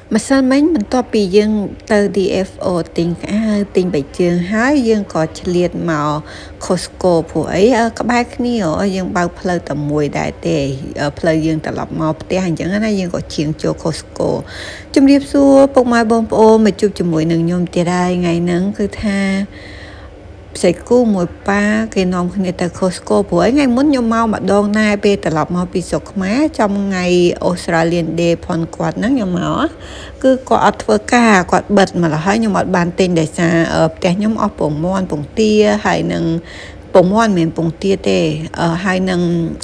ម្សិលមិញបន្ទាប់ពីយើងទៅ DFO ទិញទិញបៃជើងហើយយើងក៏ឆ្លៀតមក Costco ព្រោះអីក្បែរគ្នាយើងបើកផ្លូវតែមួយដែរទេផ្លូវយើងត្រឡប់មកផ្ទះអញ្ចឹងណាយើងក៏ឈៀងចូល Costco ជំរាបសួរពុកម៉ែបងប្អូនមកជួបជាមួយនឹងខ្ញុំទៀតហើយថ្ងៃហ្នឹងគឺថាផ្សេងគូមួយប៉ាគេនាំគ្នាទៅ Costco ព្រោះថ្ងៃមុនខ្ញុំមកម្ដងដែរពេលត្រឡប់មកពីស្រុកខ្មែរចំថ្ងៃ Australian Day ផនគាត់ហ្នឹងខ្ញុំមកគឺគាត់អត់ធ្វើការគាត់បិទមកហើយខ្ញុំអត់បានទិញដោយសារផ្ទះខ្ញុំអស់ពងមាន់ពងទាហើយនឹងពងមាន់មិនមែនពងទាទេហើយនឹង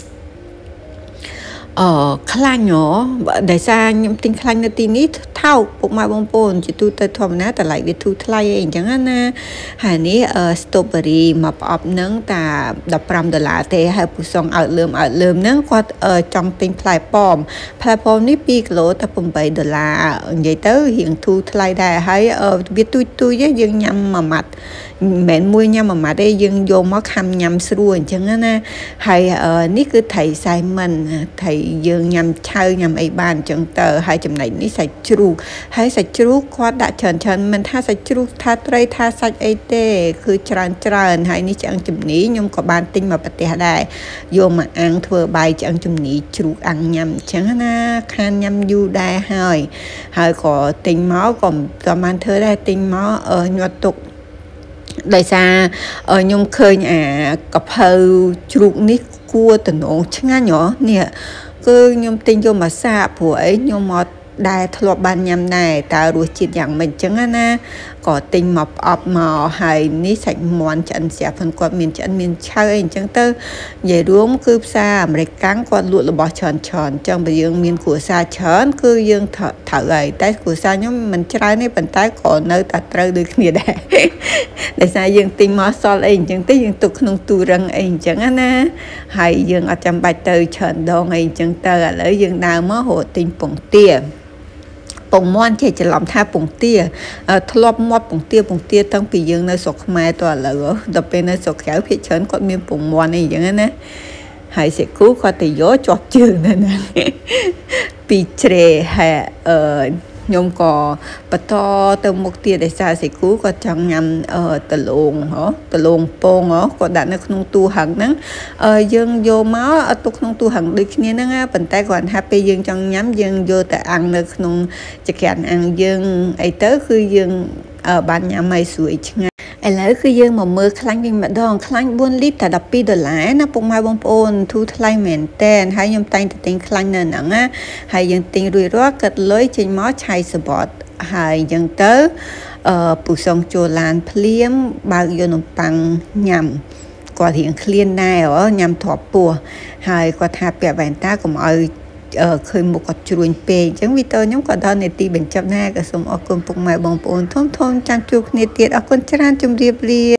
ខ្លាញ់ដោយសារខ្ញុំទិញខ្លាញ់នៅទីនេះថោកពុកម៉ែបងប្អូនជាទូទៅធម្មតាតម្លៃវាធូរថ្លៃអីអញ្ចឹងណាហើយនេះstrawberry មកប្រអប់ហ្នឹងតា$15ទេហើយពូសុងអើតលើមហ្នឹងគាត់ចង់ទិញផ្លែប៉ោមនេះ2គីឡូតែ$8និយាយទៅរៀងធូរថ្លៃដែរហើយវាទូចយើងញ៉ាំមួយម៉ាត់មិនមែនមួយញ៉ាំមួយម៉ាត់ទេយើងយកមកខាំញ៉ាំស្រួលអញ្ចឹងណាហើយនេះគឺត្រីសៃមិនត្រីយើងញ៉ាំឆៅញ៉ាំអីបានអញ្ចឹងទៅហើយចំណែកនេះសាច់ជ្រូកហើយសាច់ជ្រូកគាត់ដាក់ច្រើនមិនថាសាច់ជ្រូកថាត្រីថាសាច់អីទេគឺច្រើនហើយនេះឆ្អឹងជំនីខ្ញុំក៏បានទិញមកប្រទេសដែរយកមកអាំងធ្វើបាយឆ្អឹងជំនីជ្រូកអាំងញ៉ាំអញ្ចឹងណាខានញ៉ាំយូរដែរហើយក៏ទិញមកក៏ប្រហែលធ្វើដែរទិញមកញាត់ទុកដោយសារខ្ញុំឃើញអាកផៅជ្រូកនេះគួរតំណងឆ្ងាញ់នេះគឺខ្ញុំទិញយកមកសាកព្រោះអីខ្ញុំអត់ដែលធ្លាប់បានញ៉ាំដែរតើរសជាតិយ៉ាងម៉េចអញ្ចឹងណាក៏ទិញមកផ្អប់មកហើយនេះសាច់មាន់ឆ្អិនស្រាប់គាត់មានឆ្អិនមានឆៅអីអញ្ចឹងទៅនិយាយរួមគឺផ្សារអាមេរិកកាំងគាត់លក់របស់ច្រើនអញ្ចឹងបើយើងមានគ្រួសារច្រើនគឺយើងត្រូវហើយតែគ្រួសារខ្ញុំមិនច្រើនទេប៉ុន្តែក៏នៅតែត្រូវដូចគ្នាដែរដោយសារយើងទិញមកសល់អីអញ្ចឹងទៅយើងទុកក្នុងទូរឹងអីអញ្ចឹងណាហើយយើងអត់ចាំបាច់ទៅច្រើនដងអីអញ្ចឹងទៅឥឡូវយើងដើរមករកទិញពងទាពងមាន់ចេះច្រឡំថាពងទាធ្លាប់មាត់ពងទាតាំងពីយើងនៅស្រុកខ្មែរទៅឥឡូវដល់ពេលនៅស្រុកក្រៅភាគច្រើនគាត់មានពងមាន់អីអញ្ចឹងណាហើយសេគូគាត់ទៅយកជាប់ជើងណាពីជ្រេហើយខ្ញុំក៏បន្តទៅមុខទៀតដោយសារសេគូគាត់ចង់ញ៉ាំដលងពងគាត់ដាក់នៅក្នុងទូហឹងហ្នឹងយើងយកមកទុកក្នុងទូហឹងដូចគ្នាហ្នឹងប៉ុន្តែគាត់ថាពេលយើងចង់ញ៉ាំយើងយកទៅអាំងនៅក្នុងចក្រានអាំងយើងអីទៅគឺយើងបានញ៉ាំឲ្យស្រួយឆ្ងាញ់ឥឡូវគឺយើងមកមើលខ្លាញ់វិញម្ដងខ្លាញ់4លីត្រតែ$12ណាពុកម៉ែបងប្អូនធូរថ្លៃមែនតែនហើយខ្ញុំតែងតែទិញខ្លាញ់នៅហ្នឹងណាហើយយើងទិញរួចរាល់គិតលុយចេញមកឆៃសបតហើយអញ្ចឹងទៅពូសុងចូលឡានភ្លាមបើកយកនំប៉័ងញ៉ាំគាត់រៀងឃ្លានដែរញ៉ាំធ្លាប់ពោះហើយគាត់ថាពាក់វ៉ែនតាកុំឲ្យឃើញមុខគាត់ជ្រួញពេកអញ្ចឹងវីដេអូខ្ញុំក៏ដល់នាទីបញ្ចប់ណាក៏សូមអរគុណពុកម៉ែបងប្អូនធំចាំជួបគ្នាទៀតអរគុណច្រើនជម្រាបលា